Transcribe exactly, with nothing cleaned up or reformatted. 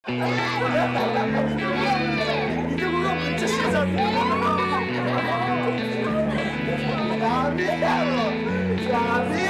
いとこがめっちゃ審査ってダメやろ。ダメ